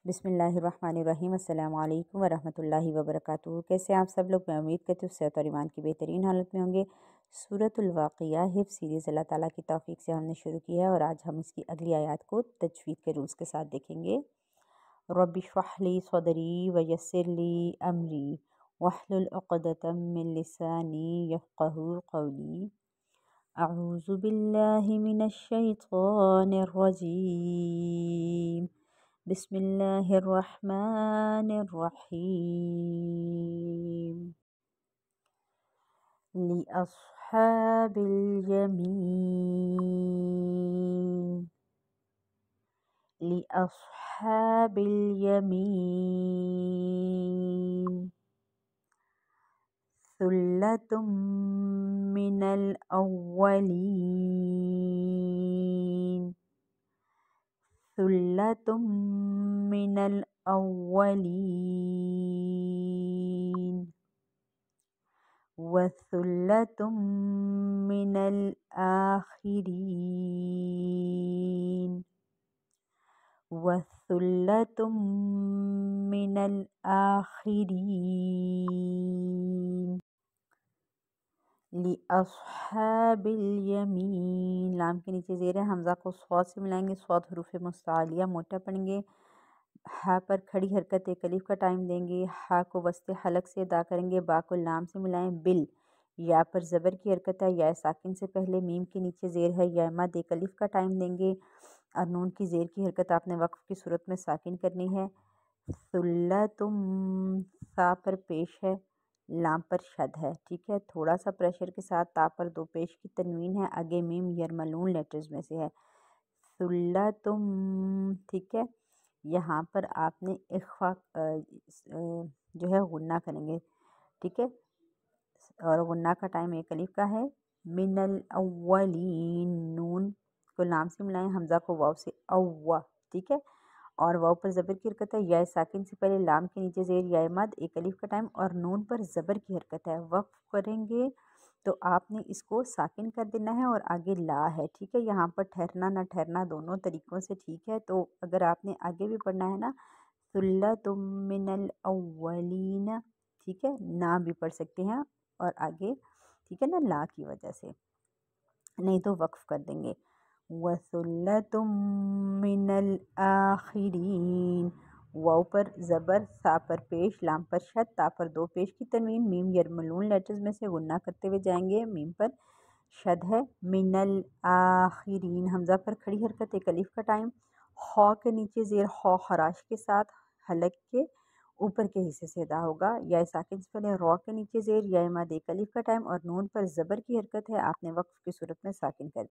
बिस्मिल्लाहिर्रहमानिर्रहीम। अस्सलामु अलैकुम वरहमतुल्लाहि वबरकातुहू। कैसे हैं आप सब लोग? मैं उम्मीद करती हूँ सेहत और ईमान की बेहतरीन हालत में होंगे। सूरतुल वाक़िया हिफ्ज़ सीरीज़ अल्लाह ताला की तौफ़ीक़ से हमने शुरू की है और आज हम इसकी अगली आयत को तजवीद के रूल्स के साथ देखेंगे। रब्बि इश्रह ली सदरी व यस्सिर ली अमरी वहलुल उक़दतम मिन लिसानी यफ़क़हू क़ौली। अऊज़ु बिल्लाहि मिनश शैतानिर रजीम। बिस्मिल्लाहिर्रहमानिर्रहीम। लिअस्हाबिल यमीन लिअस्हाबिल यमीन सुल्लतुम मिनल अव्वलीन सुल्लतुम मिनल अव्वलीन वसुल्लतुम मिनल आखिरीन वसुल्लतुम मिनल आखिरीन। लिअस्हाबिल यमीन, लाम के नीचे ज़ेर है, हमज़ा को स्वाद से मिलाएंगे, स्वाद हरूफ मुस्तालिया मोटा पढ़ेंगे। हा पर खड़ी हरकत एक अलिफ का टाइम देंगे, हा को वस्ते हलक से अदा करेंगे, बा को लाम से मिलाएं। बिल, या पर ज़बर की हरकत है, या साकिन से पहले मीम के नीचे ज़ेर है, या मद एक अलिफ का टाइम देंगे और नून की ज़ेर की हरकत आपने वक्फ की सूरत में साकिन करनी है। सुल्लतुम, सा पर पेश है, लाम पर शद है, ठीक है। थोड़ा सा प्रेशर के साथ ता पर दो पेश की तनवीन है, आगे मीम यरमलून लेटर्स में से है। सुल्लतुम, ठीक है। यहाँ पर आपने इख्फा जो है गुन्ना करेंगे, ठीक है। और गुन्ना का टाइम एक अलिफ का है। मिनल अव्वलीन, नून को लाम से मिलाएं, हमज़ा को वाव से अव्वा, ठीक है। और वाव पर ज़बर की हरकत है, या साकिन से पहले लाम के नीचे ज़ेर या मद एक अलिफ का टाइम और नून पर ज़बर की हरकत है। वक्फ करेंगे तो आपने इसको साकिन कर देना है और आगे ला है, ठीक है। यहाँ पर ठहरना ना ठहरना दोनों तरीक़ों से ठीक है। तो अगर आपने आगे भी पढ़ना है ना, सुल्लतुम मिनल अव्वलीन, ठीक है, ना भी पढ़ सकते हैं और आगे, ठीक है ना, ला की वजह से, नहीं तो वक्फ कर देंगे। वसुल्लतुम मिनल आखिरीन, वाव पर ज़बर, सा पर पेश, लाम पर शद, ता पर दो पेश की तनवीन, मीम यरमलून लेटर्स में से गुन्ना करते हुए जाएंगे, मीम पर शद है। मिनल आखिरीन, हमज़ा पर खड़ी हरकत एक अलिफ का टाइम, खौ के नीचे ज़ेर, खौ खराश के साथ हलक के ऊपर के हिस्से से अदा होगा। या साकिन से पहले रॉ के नीचे ज़ेर, या मद एक अलिफ का टाइम और नून पर ज़बर की हरकत है, आपने वक्फ की सूरत में साकिन कर